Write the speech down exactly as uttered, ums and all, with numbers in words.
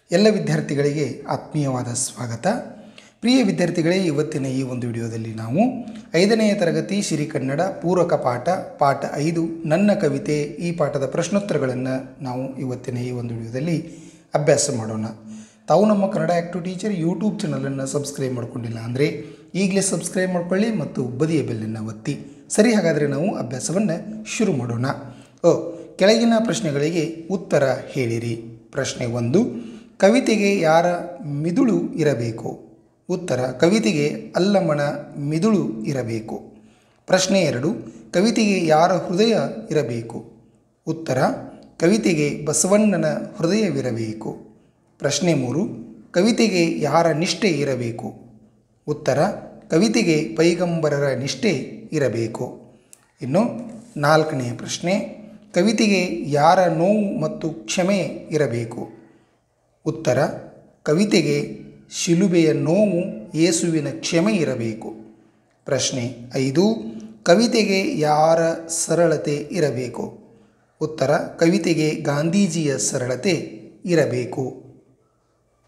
ಎಲ್ಲ ವಿದ್ಯಾರ್ಥಿಗಳಿಗೆ ಆತ್ಮೀಯವಾದ ಸ್ವಾಗತ. ಪ್ರಿಯ ವಿದ್ಯಾರ್ಥಿಗಳೇ, ಇವತ್ತಿನ ಈ ಒಂದು ವಿಡಿಯೋದಲ್ಲಿ ನಾವು ಐದನೆಯ ತರಗತಿ ಸಿರಿ ಕನ್ನಡ ಪೂರಕ ಪಾಠ ಪಾಠ ಐದು ನನ್ನ ಕವಿತೆ ಈ ಪಾಠದ ಪ್ರಶ್ನೋತ್ತರಗಳನ್ನು ನಾವು ಇವತ್ತಿನ ಈ ಒಂದು ವಿಡಿಯೋದಲ್ಲಿ ಅಭ್ಯಾಸ ಮಾಡೋಣ. ತಾವು ನಮ್ಮ ಕನ್ನಡ ಆ್ಯಕ್ಟಿವ್ ಟೀಚರ್ ಯೂಟ್ಯೂಬ್ ಚಾನಲನ್ನು ಸಬ್ಸ್ಕ್ರೈಬ್ ಮಾಡ್ಕೊಂಡಿಲ್ಲ ಅಂದರೆ ಈಗಲೇ ಸಬ್ಸ್ಕ್ರೈಬ್ ಮಾಡ್ಕೊಳ್ಳಿ ಮತ್ತು ಬದಿಯ ಬೆಲ್ಲನ್ನು ಒತ್ತಿ. ಸರಿ, ಹಾಗಾದರೆ ನಾವು ಅಭ್ಯಾಸವನ್ನು ಶುರು ಮಾಡೋಣ. ಓ ಕೆಳಗಿನ ಪ್ರಶ್ನೆಗಳಿಗೆ ಉತ್ತರ ಹೇಳಿರಿ. ಪ್ರಶ್ನೆ ಒಂದು, ಕವಿತೆಗೆ ಯಾರ ಮಿದುಳು ಇರಬೇಕು? ಉತ್ತರ, ಕವಿತೆಗೆ ಅಲ್ಲಮ್ಮನ ಮಿದುಳು ಇರಬೇಕು. ಪ್ರಶ್ನೆ ಎರಡು, ಕವಿತೆಗೆ ಯಾರ ಹೃದಯ ಇರಬೇಕು? ಉತ್ತರ, ಕವಿತೆಗೆ ಬಸವಣ್ಣನ ಹೃದಯವಿರಬೇಕು. ಪ್ರಶ್ನೆ ಮೂರು, ಕವಿತೆಗೆ ಯಾರ ನಿಷ್ಠೆ ಇರಬೇಕು? ಉತ್ತರ, ಕವಿತೆಗೆ ಪೈಗಂಬರರ ನಿಷ್ಠೆ ಇರಬೇಕು. ಇನ್ನು ನಾಲ್ಕನೆಯ ಪ್ರಶ್ನೆ, ಕವಿತೆಗೆ ಯಾರ ನೋವು ಮತ್ತು ಕ್ಷಮೆ ಇರಬೇಕು? ಉತ್ತರ, ಕವಿತೆಗೆ ಶಿಲುಬೆಯ ನೋವು ಯೇಸುವಿನ ಕ್ಷಮೆ ಇರಬೇಕು. ಪ್ರಶ್ನೆ ಐದು, ಕವಿತೆಗೆ ಯಾರ ಸರಳತೆ ಇರಬೇಕು? ಉತ್ತರ, ಕವಿತೆಗೆ ಗಾಂಧೀಜಿಯ ಸರಳತೆ ಇರಬೇಕು.